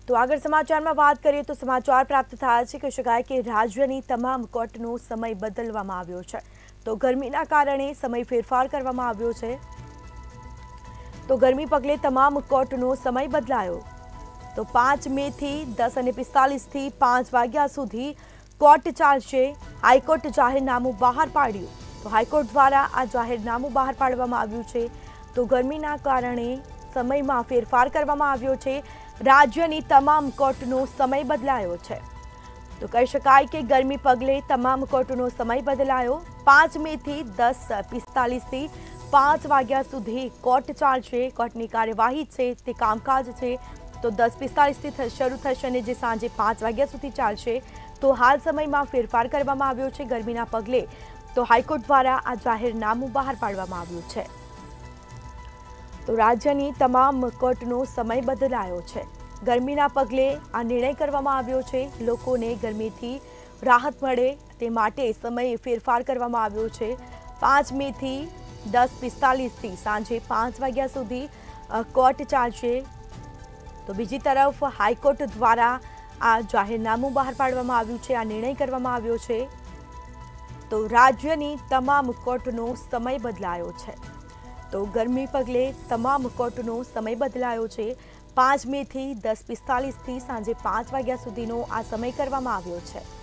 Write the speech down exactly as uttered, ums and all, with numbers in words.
તો આગળ સમાચારમાં વાત કરીએ તો સમાચાર પ્રાપ્ત થયા છે કે શકાય કે રાજ્યની તમામ કોર્ટનો સમય બદલવામાં આવ્યો છે। તો ગરમીના કારણે સમય ફેરફાર કરવામાં આવ્યો છે। તો ગરમી પગલે તમામ કોર્ટનો સમય બદલાયો। તો પાંચ મે થી દસ અને પિસ્તાલીસ થી પાંચ વાગ્યા સુધી કોર્ટ ચાલશે। હાઈકોર્ટ જાહેરનામું બહાર પાડ્યું। તો હાઈકોર્ટ દ્વારા આ જાહેરનામું બહાર પાડવામાં આવ્યું છે। તો ગરમીના કારણે સમયમાં ફેરફાર કરવામાં આવ્યો છે। રાજ્યની તમામ કોર્ટનો સમય બદલાયો છે। તો કહી શકાય કે ગરમી પગલે તમામ કોર્ટનો સમય બદલાયો। પાંચ મે થી દસ પિસ્તાલીસ થી પાંચ વાગ્યા સુધી કોર્ટ ચાલશે। કોર્ટની કાર્યવાહી છે તે કામકાજ છે તો દસ પિસ્તાલીસ થી શરૂ થશે અને જે સાંજે પાંચ વાગ્યા સુધી ચાલશે। તો હાલ સમયમાં ફેરફાર કરવામાં આવ્યો છે ગરમીના પગલે। તો હાઈકોર્ટ દ્વારા આ જાહેરનામું બહાર પાડવામાં આવ્યું છે। તો રાજ્યની તમામ કોર્ટનો સમય બદલાયો છે। ગરમીના પગલે આ નિર્ણય કરવામાં આવ્યો છે। લોકોને ગરમીથી રાહત મળે તે માટે સમય ફેરફાર કરવામાં આવ્યો છે। પાંચ મે થી દસ પિસ્તાલીસથી સાંજે પાંચ વાગ્યા સુધી કોર્ટ ચાલશે। તો બીજી તરફ હાઈકોર્ટ દ્વારા આ જાહેરનામું બહાર પાડવામાં આવ્યું છે। આ નિર્ણય કરવામાં આવ્યો છે। તો રાજ્યની તમામ કોર્ટનો સમય બદલાયો છે। તો ગરમી પગલે તમામ કોર્ટનો સમય બદલાયો છે। પાંચ મે થી દસ પિસ્તાલીસથી સાંજે પાંચ વાગ્યા સુધીનો આ સમય કરવામાં આવ્યો છે।